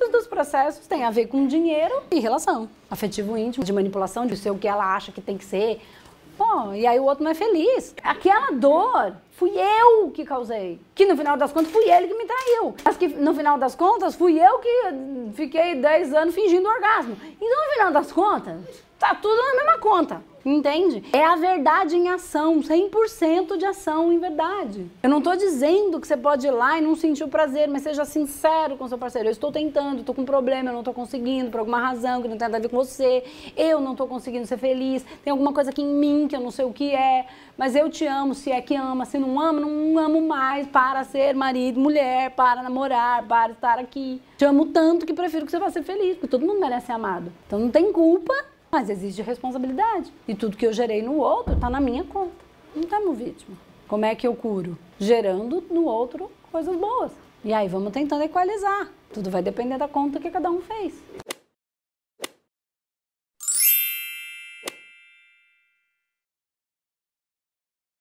dos processos têm a ver com dinheiro e relação. Afetivo íntimo, de manipulação, de ser o que ela acha que tem que ser. Pô, e aí o outro não é feliz. Aquela dor fui eu que causei. Que no final das contas fui ele que me traiu. Mas que no final das contas fui eu que fiquei 10 anos fingindo orgasmo. Então no final das contas, tá tudo na mesma conta. Entende? É a verdade em ação, 100% de ação em verdade. Eu não tô dizendo que você pode ir lá e não sentir o prazer, mas seja sincero com seu parceiro. Eu estou tentando, tô com um problema, eu não tô conseguindo, por alguma razão que não tem nada a ver com você. Eu não tô conseguindo ser feliz, tem alguma coisa aqui em mim que eu não sei o que é, mas eu te amo, se é que ama, se não amo, não amo mais para ser marido, mulher, para namorar, para estar aqui. Te amo tanto que prefiro que você vá ser feliz, porque todo mundo merece ser amado. Então não tem culpa. Mas existe responsabilidade. E tudo que eu gerei no outro está na minha conta. Não estamos vítima. Como é que eu curo? Gerando no outro coisas boas. E aí vamos tentando equalizar. Tudo vai depender da conta que cada um fez.